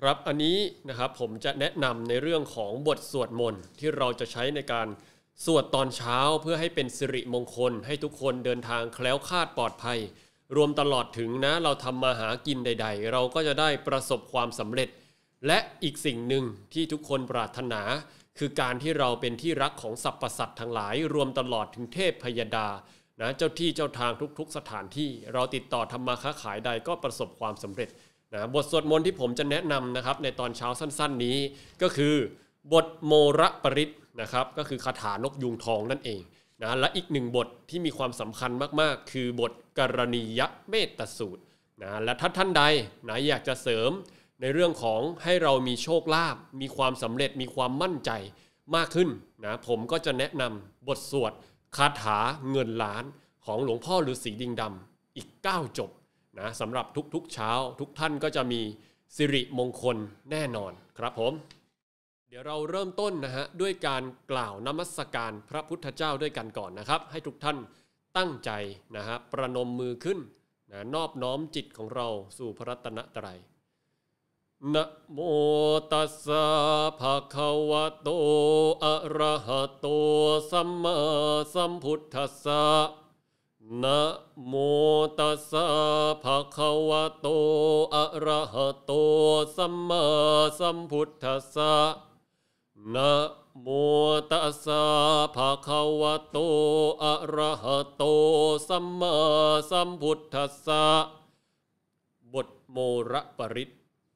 ครับอันนี้นะครับผมจะแนะนำในเรื่องของบทสวดมนต์ที่เราจะใช้ในการสวดตอนเช้าเพื่อให้เป็นสิริมงคลให้ทุกคนเดินทางแคล้วคลาดปลอดภัยรวมตลอดถึงนะเราทำมาหากินใดๆเราก็จะได้ประสบความสำเร็จและอีกสิ่งหนึ่งที่ทุกคนปรารถนาคือการที่เราเป็นที่รักของสรรพสัตว์ทั้งหลายรวมตลอดถึงเทพพยดานะเจ้าที่เจ้าทางทุกๆสถานที่เราติดต่อทำมาค้าขายใดก็ประสบความสำเร็จนะบทสวดมนต์ที่ผมจะแนะนำนะครับในตอนเช้าสั้นๆนี้ก็คือบทโมระปริตนะครับก็คือคาถานกยูงทองนั่นเองนะและอีกหนึ่งบทที่มีความสำคัญมากๆคือบทกรณียเมตสูตรนะและถ้าท่านใดนะอยากจะเสริมในเรื่องของให้เรามีโชคลาภมีความสำเร็จมีความมั่นใจมากขึ้นนะผมก็จะแนะนำบทสวดคาถาเงินล้านของหลวงพ่อฤาษีดิงดำอีก9จบนะสำหรับทุกๆเช้าทุกท่านก็จะมีสิริมงคลแน่นอนครับผมเดี๋ยวเราเริ่มต้นนะฮะด้วยการกล่าวนมัสการพระพุทธเจ้าด้วยกันก่อนนะครับให้ทุกท่านตั้งใจนะฮะประนมมือขึ้นนะนอบน้อมจิตของเราสู่พระรัตนตรัยนะโมตัสสะภะคะวะโตอะระหะโตสัมมาสัมพุทธัสสะนะโมตัสสะภะคะวะโตอะระหะโตสัมมาสัมพุทธัสสะนะโมตัสสะภะคะวะโตอะระหะโตสัมมาสัมพุทธัสสะบทโมระปริต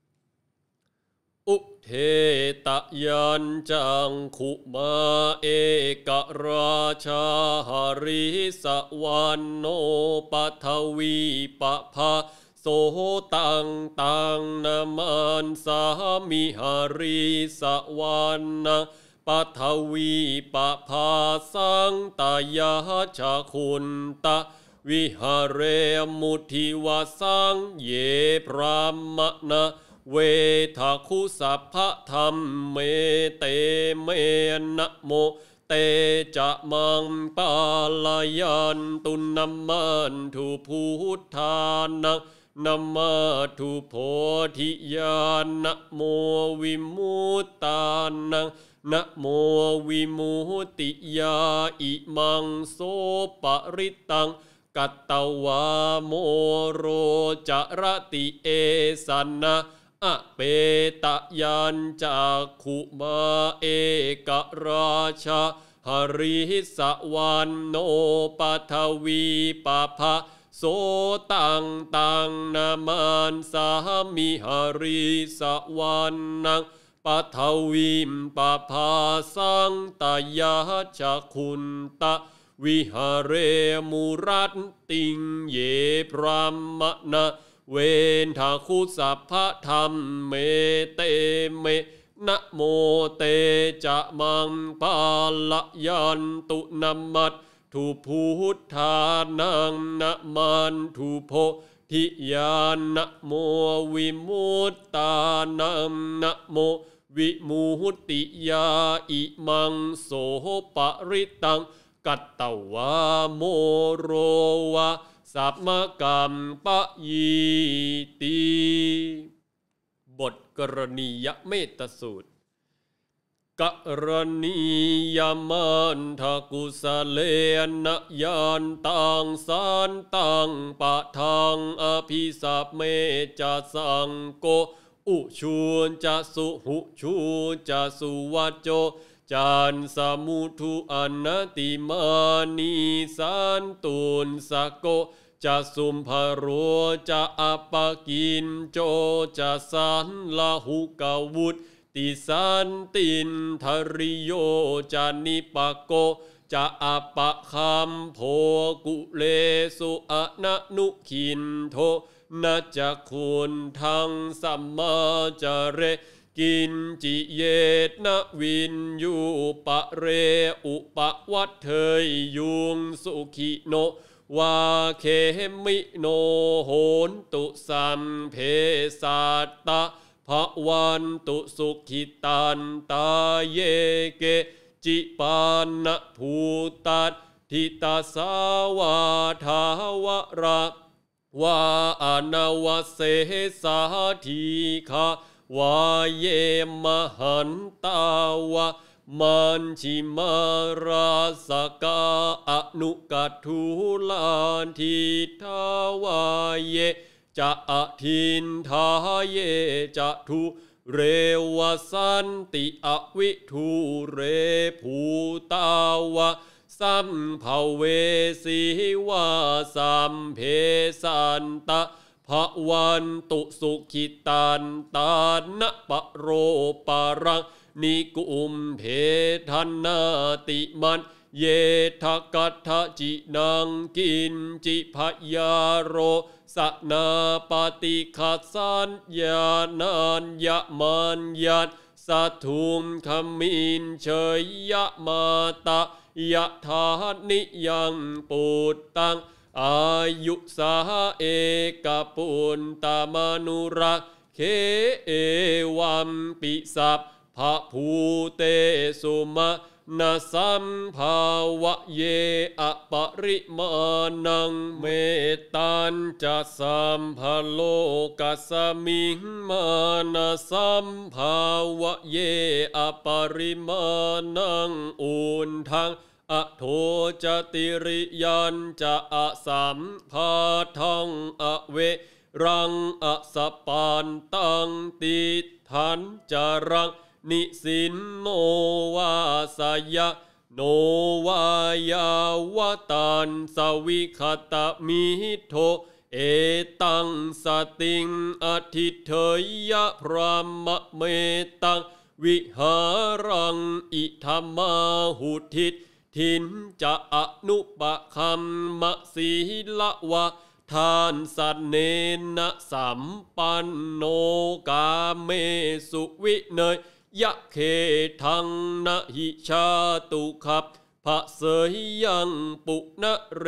อุเทตยัญจังคุมาเอกราชาหริสวรรณโนปัทวีปะภาโสตังตังนามันสามิหาริสวรรณปัทวีปะภาสังตายาชาคุณตะวิหาเรมุทิวาสังเยพรามนะเวทาคุสัพพะธรรมเมเตเมนะโมเตจะมังปาลายันตุนัมมันทุพุทธานังนัมมาทุโพธิญาณนะโมวิมุตตานังนะโมวิมุตติยาอิมังโสปริตังกัตตวาโมโรจรติเอสันนะอเปตยัญจักขุมาเอกราชาหริสวรรณโนปัทวีปะภาโสตังตังนามันสามิหาริสวรรณังปัทวีปะภาสังตายาชาคุณตะวิหาเรมุรัตติงเยพรามนะเวนทาคุสัพพะธรรมเมเตเมนะโมเตจะมังปาลยันตุนัมมัตถุพุทธานังนะมันถุโพธิญาณนะโมวิมุตตานังนะโมวิมุตติยาอิมังโสปริตังกัตตวาโมโรวะสัพมกัมปะยีติบทกรณียเมตสูตรกรณียมันทกุสเลนะยานตังสันตังปะทังอภิสัพเมจะสังโกอุชูนจะสุหุชูจะสุวัจโจจันสมุทุอนัตติมานีสันตุนสโกจะสุมภโรจะอัปปกินโจจะสันลาหุกวุตติสันตินทริโยจะนิปโกจะอัปปะคัมโพกุเลสุอนะนุขินโทนะจะคุณทังสัมมาจเรกินจิเยตนะวินยูปะเรอุปะวัตเทยยุงสุขิโนวาเคมิโนโหนตุสัมเพสัตตะภวันตุสุขิตันตาเยเกจิปานะภูตัดทิตาสาวาทาวระวาอนาวเสสาทีฆาววาเยมหันตาวะมันชิมาราสกาอนุกัตถุลาทิทาวาเยจะอทินทาเยจะทุเรวสันติอวิทุเรภูตาวะสัมภเวสีวาสัมเพสันตะภวันตุสุขิตันตานะปะโรปะรังนิกุมเพทันนาติมันเยทะกัตถะจินังกินจิพยาโรสนาปฏิคัสสัญญานานยะมันยันสัทธุมขมินเชยยะมาตะยะธานิยังปุตตังอายุสาเอกปุณตมนุระเคเอวัมปิสัพพะภูเตสุมานาสัมภาวะเยอปริมาณังเมตัญจะสัมภโลกัสมิงมานาสัมภาวะเยอปริมาณังอุนทังอโทจติริยันจะอสัมภาทังอเวรังอสปานตังติทันจารังนิสินโนวาสยะโนวายาวตันสวิคตมิโทเอตังสติงอทิเถยะพรามะเมตังวิหารังอิธรรมาหุทิทินจะอนุปะคัมมะสีละวะทานสันเนนะสัมปันโนกาเมสุวิเนยยะเคทังนะหิชาตุขับภะเสยยังปุณเร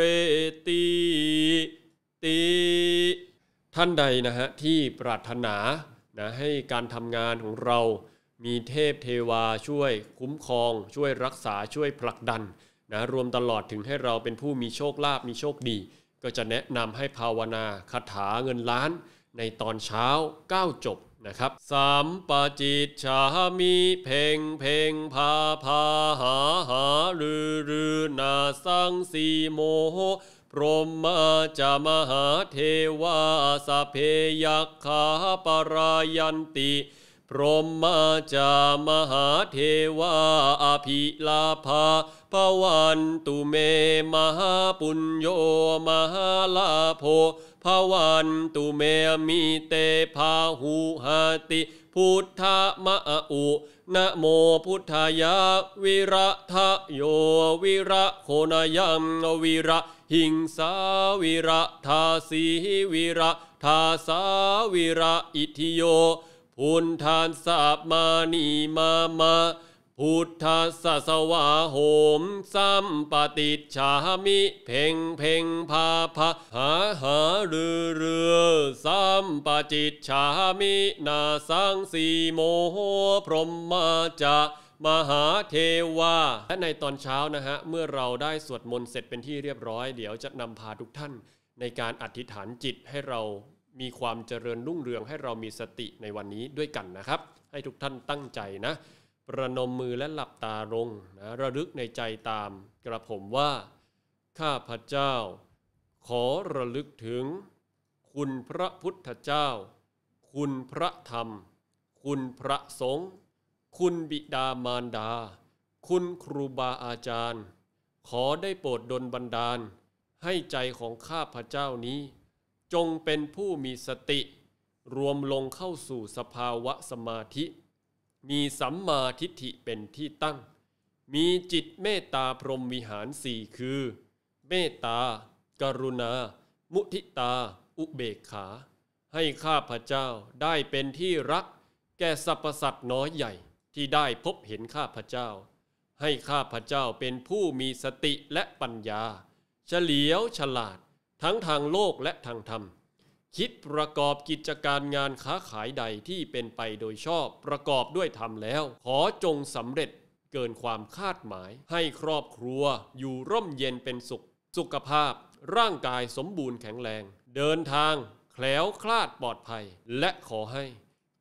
ติท่านใดนะฮะที่ปรารถนาให้การทำงานของเรามีเทพเทวาช่วยคุ้มครองช่วยรักษาช่วยผลักดันรวมตลอดถึงให้เราเป็นผู้มีโชคลาภมีโชคดีก็จะแนะนำให้ภาวนาคาถาเงินล้านในตอนเช้า9จบนะครับสามปาจิตชามิเพ่งเพ่งพาพาหาหารือนาสังสีโมโหพรหมาจามหาเทวาสเพยัคขาปรายันติพรหมาจามหาเทวาอภิลาภาภวันตุเมมหาปุญโยมหาลาโภภวันตุเมมิเตภาหุหติพุทธมะอุนะโมพุทธายะวิระทะโยวิระโคนายัมวิระหิงสาวิระทาสีวิระทาสาวิระอิทิโยพุทธานสัพมานีมาพุทธสสวาโหมสัมปติชามิเพ่งเพ่งพาพาหารือสัมปจิตชามินาสังสีโมโหพรหมาจามหาเทวาและในตอนเช้านะฮะเมื่อเราได้สวดมนต์เสร็จเป็นที่เรียบร้อยเดี๋ยวจะนำพาทุกท่านในการอธิษฐานจิตให้เรามีความเจริญรุ่งเรืองให้เรามีสติในวันนี้ด้วยกันนะครับให้ทุกท่านตั้งใจนะประนมมือและหลับตาลงระลึกในใจตามกระผมว่าข้าพเจ้าขอระลึกถึงคุณพระพุทธเจ้าคุณพระธรรมคุณพระสงฆ์คุณบิดามารดาคุณครูบาอาจารย์ขอได้โปรดดลบันดาลให้ใจของข้าพเจ้านี้จงเป็นผู้มีสติรวมลงเข้าสู่สภาวะสมาธิมีสัมมาทิฏฐิเป็นที่ตั้งมีจิตเมตตาพรหมวิหารสี่คือเมตตากรุณามุทิตาอุเบกขาให้ข้าพเจ้าได้เป็นที่รักแก่สรรพสัตว์น้อยใหญ่ที่ได้พบเห็นข้าพเจ้าให้ข้าพเจ้าเป็นผู้มีสติและปัญญาเฉลียวฉลาดทั้งทางโลกและทางธรรมคิดประกอบกิจการงานค้าขายใดที่เป็นไปโดยชอบประกอบด้วยธรรมแล้วขอจงสำเร็จเกินความคาดหมายให้ครอบครัวอยู่ร่มเย็นเป็นสุขสุขภาพร่างกายสมบูรณ์แข็งแรงเดินทางแคล้วคลาดปลอดภัยและขอให้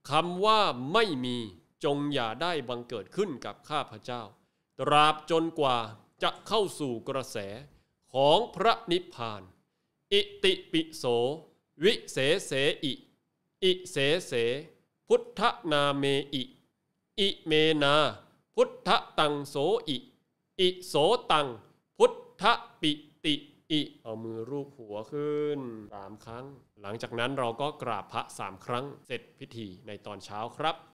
คำว่าไม่มีจงอย่าได้บังเกิดขึ้นกับข้าพเจ้าตราบจนกว่าจะเข้าสู่กระแสของพระนิพพานอิติปิโสวิเสเสอิอิเสเสพุทธนาเมอิอิเมนาพุทธตังโสอิโสตังพุทธปิติอิเอามือรูปหัวขึ้น3 ครั้งหลังจากนั้นเราก็กราบพระ3 ครั้งเสร็จพิธีในตอนเช้าครับ